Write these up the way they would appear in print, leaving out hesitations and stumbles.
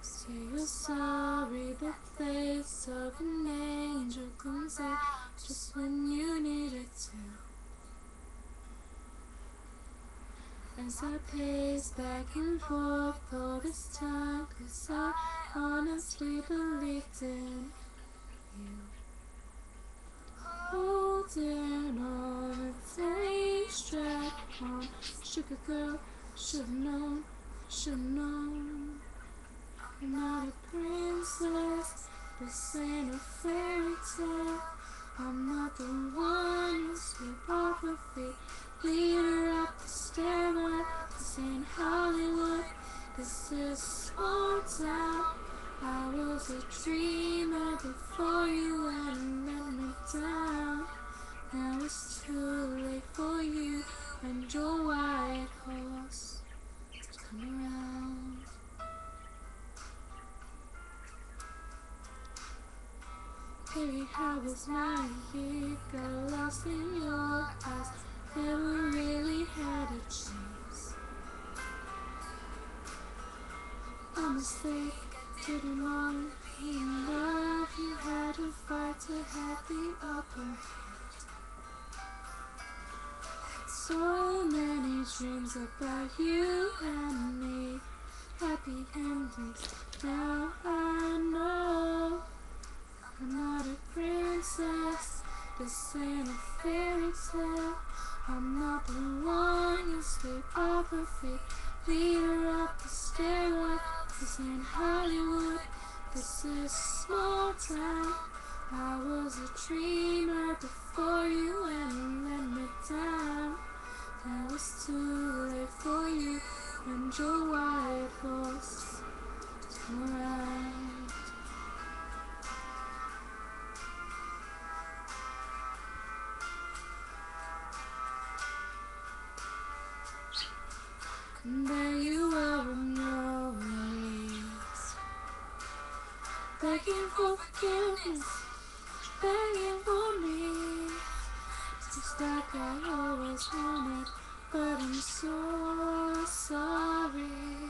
Say you're sorry, the face of an angel comes out just when you need it to. As I pace back and forth all this time, 'cause I honestly believed in you. Holding on, stay strapped on. Sugar girl, should've known, should've known. I'm not a princess, this ain't a fairy tale. I'm not the one you sweep off her feet, lead her up the stairwell. This ain't Hollywood, this is small town. I was a dreamer before you went and let me down. Now it's too late for you and your white horse to come around. Baby, how was my year? Got lost in your eyes, never really had a chance. A mistake, didn't want to be in love. You had to fight to have the upper hand. So many dreams about you and me, happy endings. Now I know I'm not a princess, this ain't a fairy tale. I'm not the one you sweep off her feet, lead her up the stairwell. This ain't Hollywood, this is small town. I was a dreamer before you went and let me down. Now it's too late for you and your white horse to come around. And there you were on your knees, begging for forgiveness, begging for me, just like I always wanted, but I'm so sorry.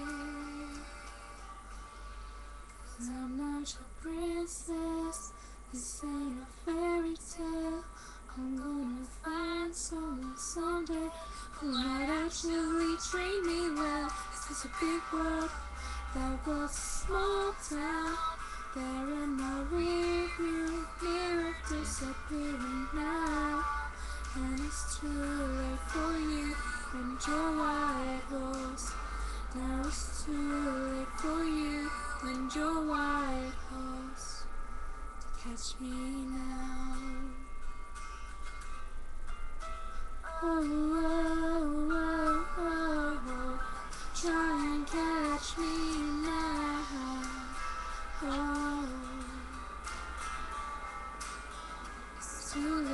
'Cause I'm not your princess, this ain't a fairy tale. I'm gonna find someone someday who might actually treat me well. It's a big world, that was a small town. There in my rearview mirror, disappearing now. And it's too late for you and your white horse. Now it's too late for you and your white horse to catch me now. Oh, oh, oh, oh, oh. Try and catch me now. Oh, it's too late.